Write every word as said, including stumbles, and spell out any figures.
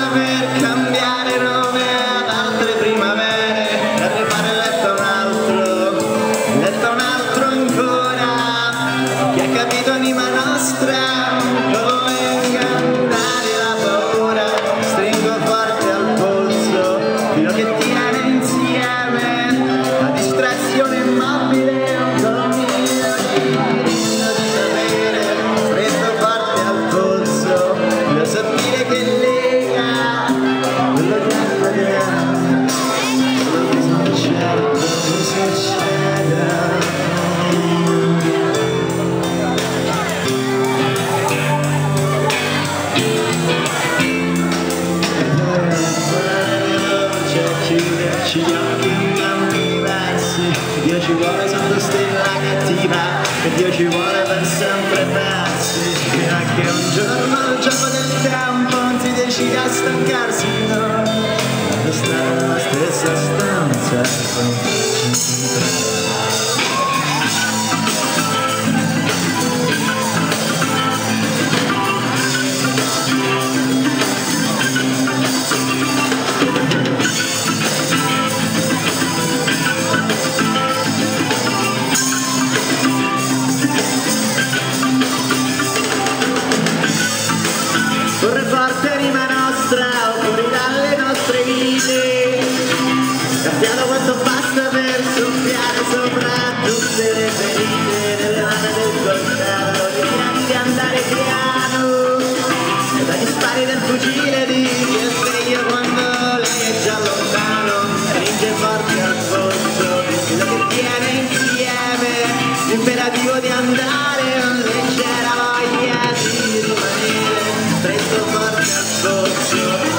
saper cambiare nome ad altre primavere, e rifare letto un altro, letto un altro ancora, che ha capito anima nostra come incantare la paura. Stringo forte al polso fino che tiene insieme la distrazione immobile, un dominio diritto di sapere. Stretto forte al polso lo sottile che lega quello che accadrà, quello che succede, che succederà. Chiuderci gli occhi in campi diversi, Dio ci vuole sotto stella cattiva, e Dio ci vuole per sempre persi, fino a che un giorno il gioco del tempo non si decide a stancarsi di noi, ad stare nella stessa stanza. Corre forte anima nostra, fuori dalle nostre vite, cambiato quanto basta per soffiare sopra tutte le ferite delle lame del coltello, di andare piano, e dagli spari del fucile di chi è sveglio quando lei è già lontano, stringe forte al polso quello che tiene insieme, l'imperativo di andare, una leggera voglia di rimanere, stretto forte al polso.